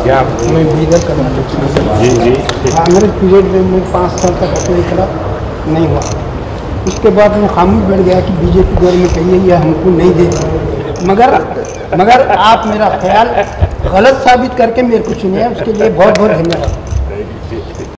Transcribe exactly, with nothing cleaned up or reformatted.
क्या आप? मैं बीदर करना जी जी कांग्रेस पीरियड में मैं पाँच साल तक अप्लाई करा, नहीं हुआ। उसके बाद मैं खामोश बैठ गया कि बीजेपी गवर्नमेंट है ये हमको नहीं देती, मगर मगर आप मेरा ख्याल गलत साबित करके मेरे को चुने, उसके लिए बहुत बहुत धन्यवाद।